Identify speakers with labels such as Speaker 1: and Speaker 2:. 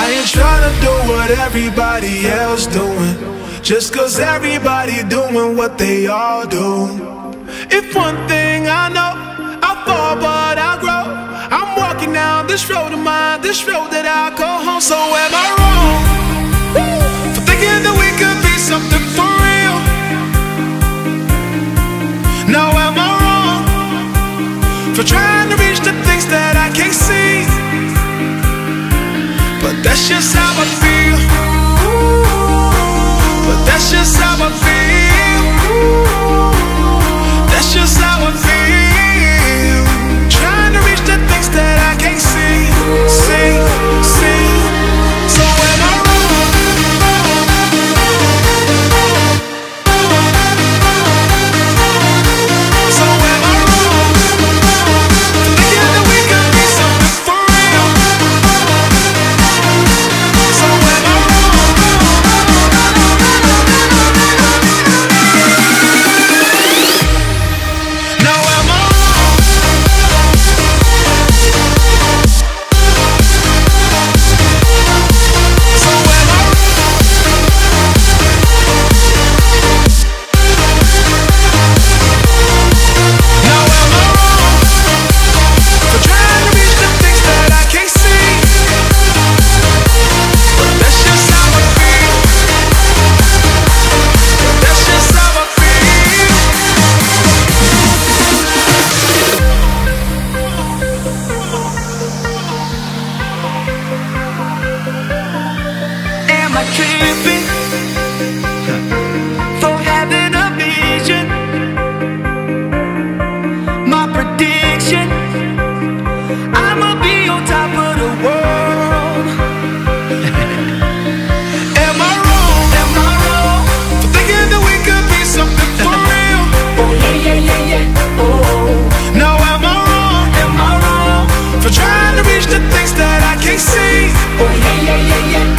Speaker 1: ain't trying to do what everybody else doing, just cause everybody doing what they all do. If one thing I know, I fall but I grow. I'm walking down this road of mine, this road that I call home. So am I wrong for thinking that we could be something for real? Now am I wrong for trying to reach the things that I can't see? But that's just how I feel. But that's just how I feel. That's just how I feel. Trying to reach the things that I can't see. See. So am I wrong? So am I wrong? Thinking that we could be something for real. So am I wrong? Now am I wrong? So am I wrong? Now am I wrong for trying to reach the things that I can't see? But that's just how I feel. But that's just how I feel.
Speaker 2: Am I tripping for having a vision? My prediction, I'ma be on top of the world.
Speaker 1: Am I wrong?
Speaker 2: Am I wrong?
Speaker 1: For thinking that we could be something for real?
Speaker 2: Oh yeah. Oh,
Speaker 1: Now am I wrong
Speaker 2: am I wrong?
Speaker 1: for trying to reach the things that I can't see?
Speaker 2: Oh yeah.